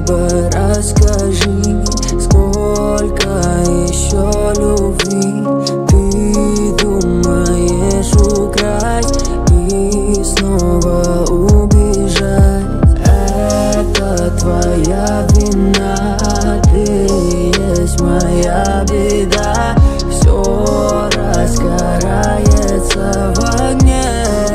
бы расскажи, сколько еще любви ты думаешь украсть и снова убежать? Это твоя вина, ты есть моя беда. Все раскарается в огне.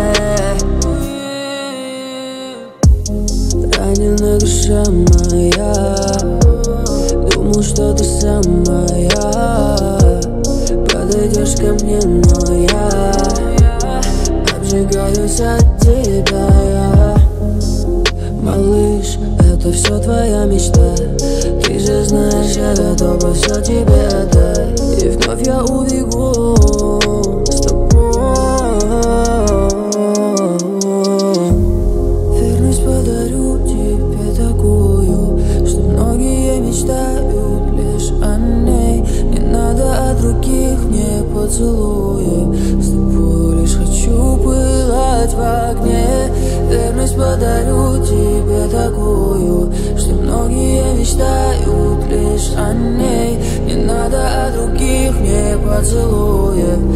Ранена душа моя, думал, что ты самая. Подойдешь ко мне, но я обжигаюсь от тебя. Малыш, это все твоя мечта. Ты же знаешь, я готова все тебе отдать. И вновь я убегу с тобой. Верность подарю тебе такую, что многие мечтают лишь о ней. Не надо от других мне поцелуев, с тобой лишь хочу пылать в огне. Верность подарю тебе такую, что многие мечтают лишь о ней. Не надо от других мне поцелуев,